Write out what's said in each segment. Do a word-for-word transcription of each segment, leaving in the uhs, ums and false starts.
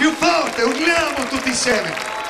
più forte, urliamo tutti insieme.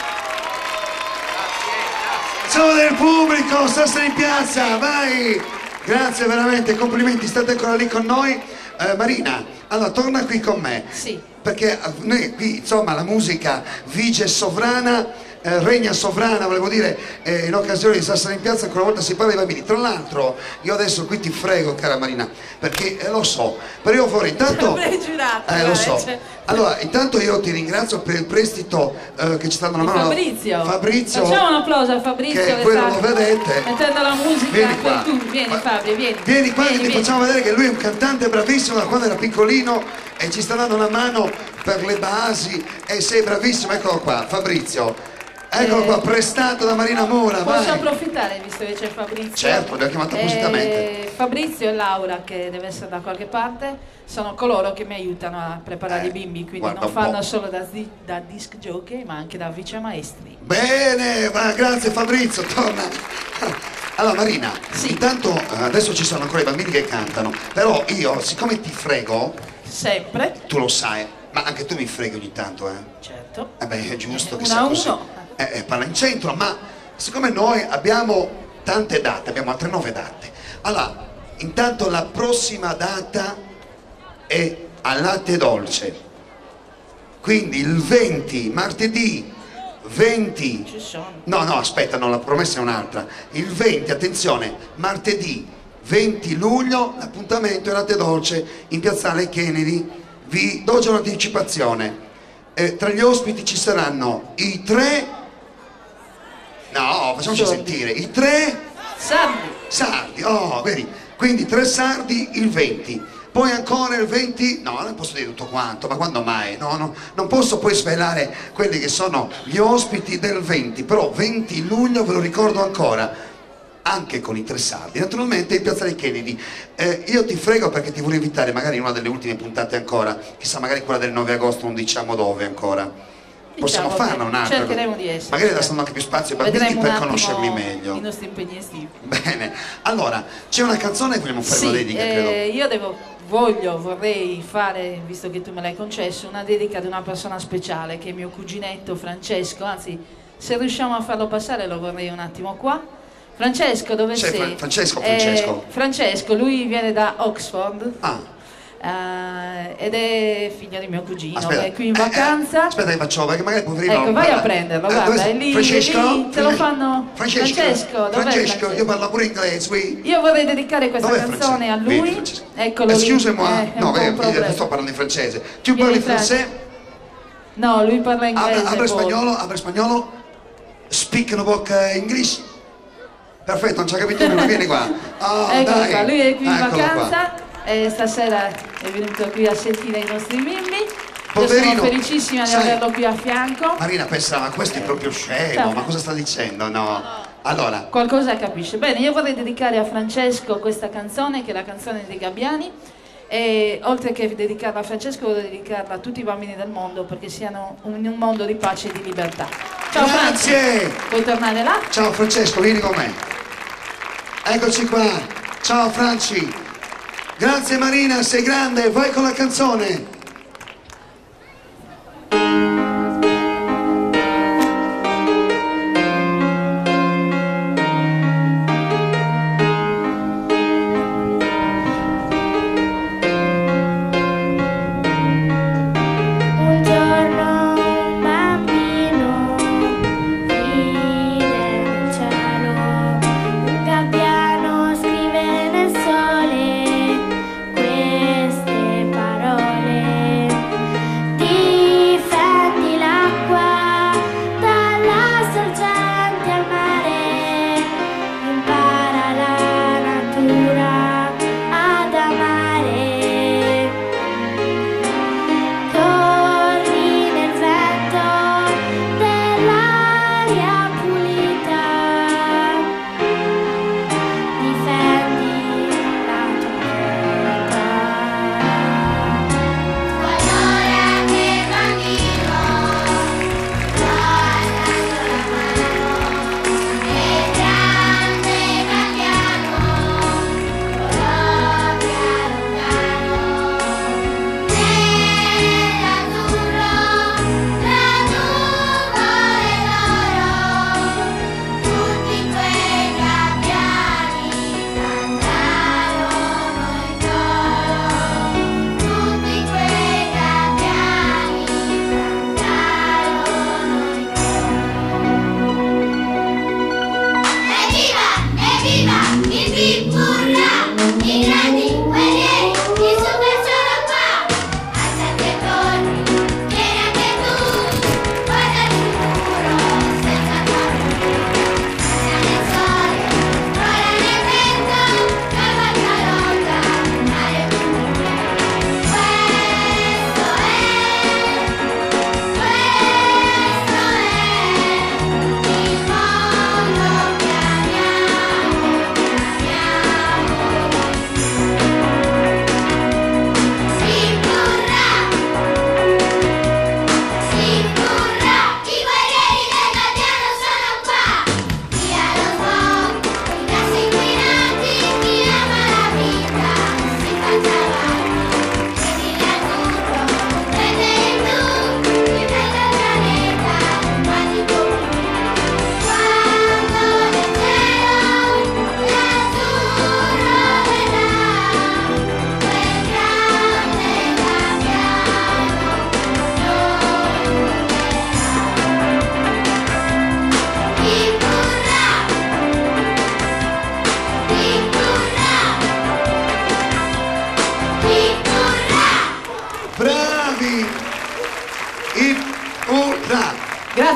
Ciao del pubblico, Sassari in piazza, vai! Grazie veramente, complimenti, state ancora lì con noi. Eh, Marina, allora torna qui con me. Sì. Perché noi qui, insomma, la musica vige sovrana. Eh, regna sovrana, volevo dire, eh, in occasione di Sassari in piazza ancora una volta si parla dei bambini. Tra l'altro io adesso qui ti frego, cara Marina, perché eh, lo so, però io vorrei intanto giurato, eh, lo so. cioè. Allora intanto io ti ringrazio per il prestito eh, che ci sta dando una mano. Fabrizio. Fabrizio, facciamo un applauso a Fabrizio che che quello sta lo vedete, mettendo la musica. vieni qua, tu vieni Ma, Fabio, vieni vieni qua vieni, che ti vieni. facciamo vedere che lui è un cantante bravissimo da quando era piccolino e ci sta dando una mano per le basi e sei bravissimo. Eccolo qua, Fabrizio. Eccolo qua, prestato da Marina Mura. Posso vai. approfittare visto che c'è Fabrizio? Certo, l'ho chiamato appositamente. Eh, Fabrizio e Laura, che deve essere da qualche parte, sono coloro che mi aiutano a preparare Eh, i bimbi, quindi guarda non un fanno po'. solo da, da disc jockey ma anche da vice maestri. Bene, ma grazie Fabrizio, torna. Allora Marina, Sì. intanto eh, adesso ci sono ancora i bambini che cantano, però io, siccome ti frego, Sempre. tu lo sai, ma anche tu mi freghi ogni tanto, eh? Certo. Eh beh, è giusto Eh, che uno sia a così. uno. Eh, eh, parla in centro, ma siccome noi abbiamo tante date, abbiamo altre nove date, allora, intanto la prossima data è al latte dolce, quindi il venti, martedì venti, Ci sono. no no aspetta, no, la promessa è un'altra, il venti, attenzione, martedì venti luglio, l'appuntamento è latte dolce in piazzale Kennedy. Vi do già un'anticipazione, eh, tra gli ospiti ci saranno i tre, no facciamoci Sordi. sentire, i tre Sardi. sardi, oh vedi, quindi tre sardi il venti, poi ancora il venti, no non posso dire tutto quanto, ma quando mai, no, no, non posso poi svelare quelli che sono gli ospiti del venti, però venti luglio ve lo ricordo ancora, anche con i tre sardi, naturalmente in piazzale Kennedy. Eh, io ti frego perché ti volevo invitare magari in una delle ultime puntate ancora, chissà magari quella del nove agosto, non diciamo dove ancora. Possiamo Diciamo farla che un'altra? cercheremo di essere, magari certo. lasciamo anche più spazio ai bambini Vedremo per un attimo conoscerli meglio. i nostri impegni estivi. Bene, allora c'è una canzone che vogliamo fare Sì, una dedica, credo. eh, io devo, voglio, vorrei fare, visto che tu me l'hai concesso, una dedica ad una persona speciale che è mio cuginetto Francesco, anzi se riusciamo a farlo passare lo vorrei un attimo qua. Francesco, dove C'è sei? Fra- Francesco, Eh, Francesco. Francesco, lui viene da Oxford. Ah, eh, ed è figlio di mio cugino, aspetta, è qui in eh, eh, vacanza. aspetta che faccio, perché magari potremmo... Ecco, vai a parla- prenderlo, Eh, guarda, dove- è lì, Francesco? è lì, te lo Francesco? fanno. Francesco, Francesco, dov'è Francesco, Francesco? io parlo pure inglese, qui. Io vorrei dedicare questa Dov'è canzone a Francesco? Vieni, lui. Francesco. Eccolo lì. Excuse-moi, Eh, è no, un po' eh, un problema. sto parlando in francese. Tu Vieni, parli Fran. francese? No, lui parla inglese. Apre, apre boh. spagnolo, apre spagnolo. Speak in a book uh, English. Perfetto, non ci ha capito nulla, vieni qua. Oh, Eccolo dai. qua, lui è qui in Eccolo qua. vacanza e stasera è venuto qui a sentire i nostri bimbi. Io Poverino, sono felicissima di sai- averlo qui a fianco. Marina pensava, questo è proprio scemo, Ciao. ma cosa sta dicendo? No. Allora, Qualcosa capisce. Bene, io vorrei dedicare a Francesco questa canzone, che è la canzone dei Gabbiani, e oltre che dedicarla a Francesco vorrei dedicarla a tutti i bambini del mondo perché siano in un mondo di pace e di libertà. Ciao grazie! Francesco, puoi tornare là? Ciao Francesco, vieni con me. Eccoci qua. Ciao Franci. Grazie Marina, sei grande, vai con la canzone. Un giorno un bambino vide nel cielo, un gabbiano scrive nel sole queste parole.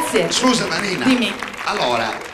Grazie. Scusa Marina. Dimmi. Allora,